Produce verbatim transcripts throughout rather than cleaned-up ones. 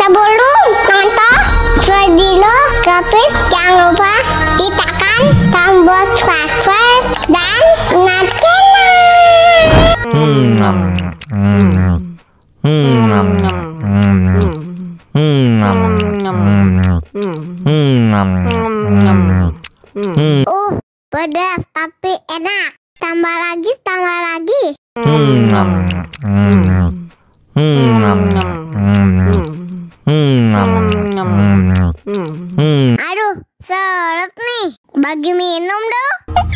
Sebelum nonton video Gapit, jangan lupa tekan tombol subscribe dan nyalakan. Uh, pedas tapi enak. Tambah lagi, tambah lagi. Aduh, seret nih. Bagi minum dong.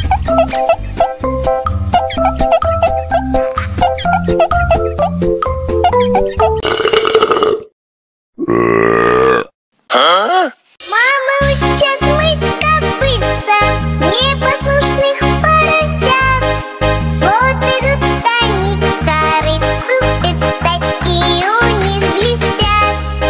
Мама учат мыть копытца, непослушных поросят. Вот идут они к корыцу, пятачки у них блестят.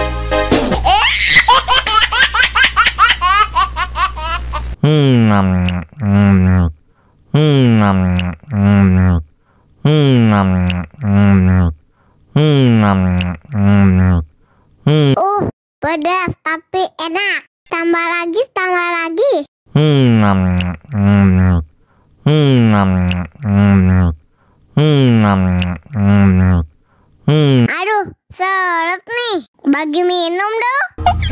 Uh, pedas tapi enak. Tambah lagi, tambah lagi. Aduh, seret nih. Bagi minum dong.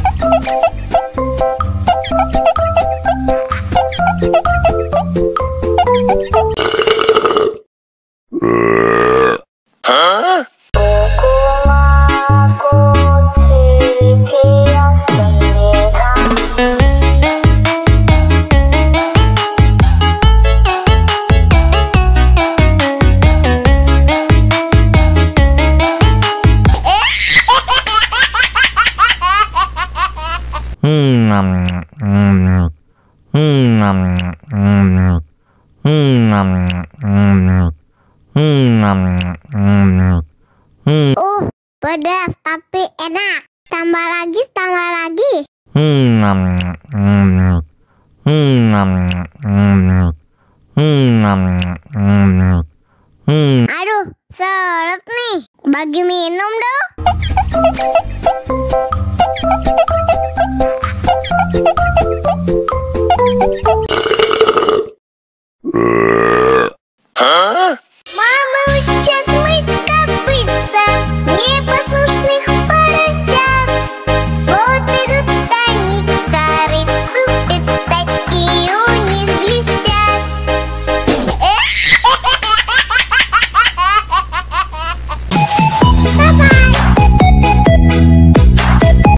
Uh, pedas tapi enak. Tambah lagi, tambah lagi. Aduh, seret nih. Bagi minum dong.